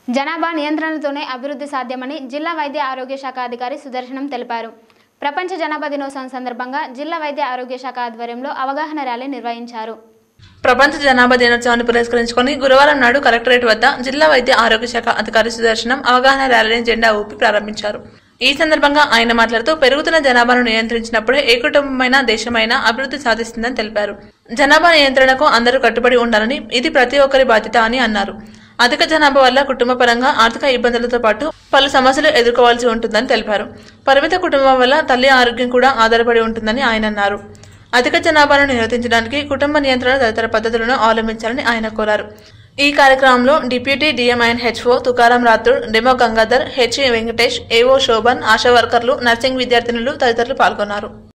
జనాభా నియంత్రణతోనే అభివృద్ధి సాధ్యమని జిల్లా వైద్య ఆరోగ్య శాఖ అధికారి సుదర్శనం తెలిపారు. ప్రపంచ జనాభా దినోత్సవం సందర్భంగా జిల్లా వైద్య ఆరోగ్య శాఖ ఆధ్వర్యంలో అవగాహన ర్యాలీ నిర్వహించారు. ప్రపంచ జనాభా దినోత్సవాన్ని పురస్కరించుకొని గురువారం నాడు కలెక్టరేట్ వద్ద జిల్లా వైద్య ఆరోగ్య శాఖ అధికారి సుదర్శనం అవగాహన ర్యాలీని జెండా ఊపి ప్రారంభించారు. ఈ సందర్భంగా ఆయన మాట్లాడుతూ పెరుగుతున్న జనాభాను నియంత్రించినప్పుడే ఏ కుటుంబమైన దేశమైనా అభివృద్ధి సాధిస్తుందని తెలిపారు. జనాభా నియంత్రణకు అందరూ కట్టుబడి ఉండాలని, ఇది ప్రతి ఒక్కరి బాధ్యత అని అన్నారు. అధిక జనాభా వల్ల కుటుంబ పరంగా ఆర్థిక ఇబ్బందులతో పాటు పలు సమస్యలు ఎదుర్కోవాల్సి ఉంటుందని తెలిపారు. పరిమిత కుటుంబం వల్ల తల్లి ఆరోగ్యం కూడా ఆధారపడి ఉంటుందని ఆయన అన్నారు. అధిక జనాభాను నిరోధించడానికి కుటుంబ నియంత్రణ తదితర పద్ధతులను అవలంబించాలని ఆయన కోరారు. ఈ కార్యక్రమంలో deputy DMINHO Tukaram Rathod, DEMO Gangadhar, HE Venkatesh, AO Shobhan, ASHA వర్కర్లు, నర్సింగ్ విద్యార్థినులు తదితరులు పాల్గొన్నారు.